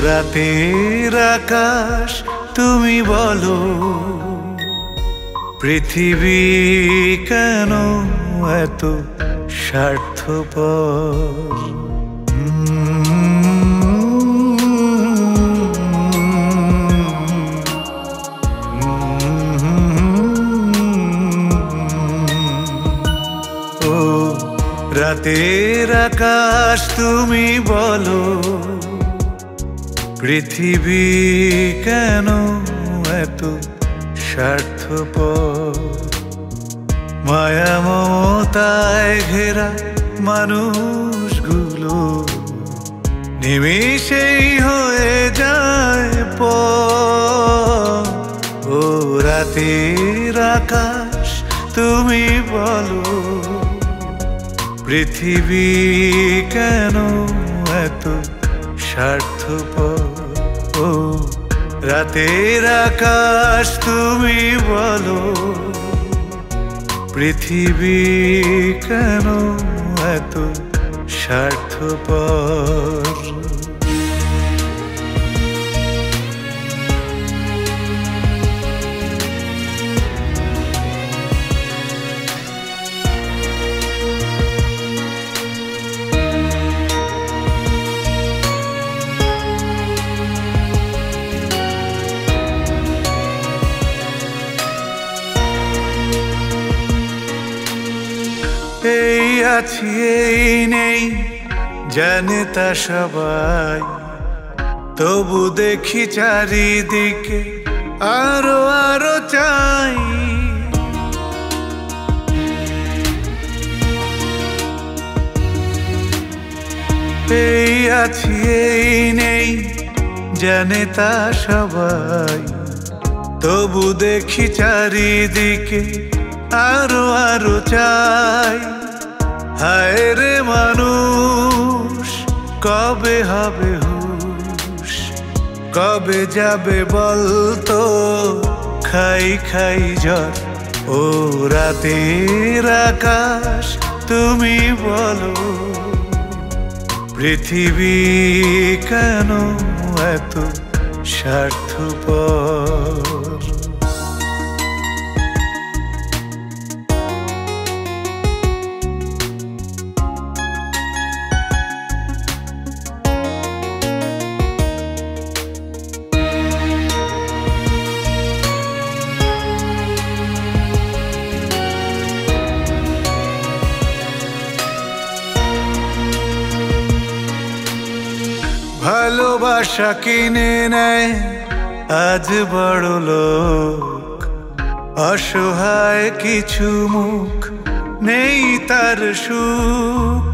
রাতের আকাশ তুমি বলো, পৃথিবী কেন এত স্বার্থপর? ও রাতের আকাশ তুমি বলো, পৃথিবী কেন এত স্বার্থপর? মায়া মমতায় ঘেরা মানুষগুলো নিমেষেই হয়ে যায় পর। ও রাতের আকাশ তুমি বলো, পৃথিবী কেন এত স্বার্থপর? ও রাতের আকাশ তুমি বলো, পৃথিবী কেন এত স্বার্থপর? এই আছি এই নেই জানে তা সবাই, তবু দেখি চারিদিকে আরো আরো চাই। এই আছি এই নেই জানে তা সবাই, তবু দেখি চারিদিকে আরো আরো চাই। হায় রে মানুষ, কবে হবে হুশ? কবে যাবে বলতো খাই খাই জ্বর? ও রাতের আকাশ তুমি বলো, পৃথিবী কেন এত স্বার্থপর? ভালোবাসা কিনে নেয় আজ বড় লোক, অসহায় কিছু মুখ নেই তার সুখ।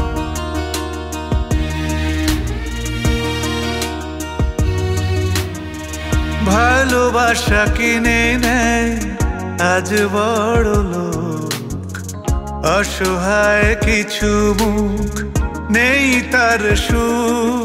ভালোবাসা কিনে নেয় আজ বড় লোক, অসহায় কিছু মুখ নেই তার সুখ।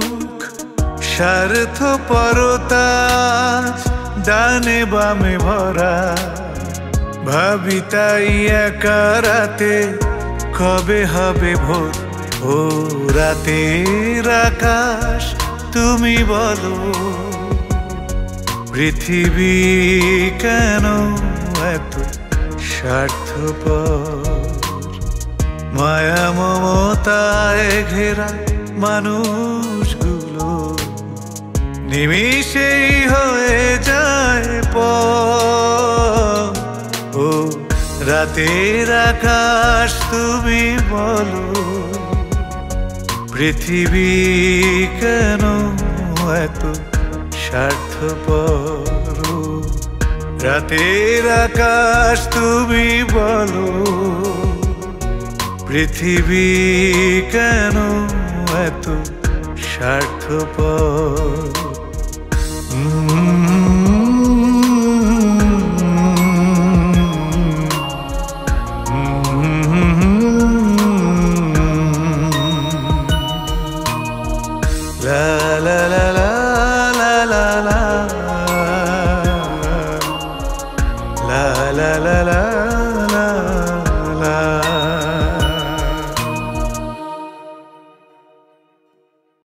স্বার্থপরতা ডানে বামে ভরা, ভাবি তাই একা রাতে কবে হবে ভোর? ও রাতের আকাশ তুমি বলো, পৃথিবী কেন এত স্বার্থপর? মায়া মমতায় ঘেরা মানুষগুলো নিমিষেই হয়ে যায় পর। ও রাতের আকাশ তুমি বলো, পৃথিবী কেন এত স্বার্থপর? রাতের আকাশ তুমি বলো, পৃথিবী কেন এত স্বার্থপর? La la la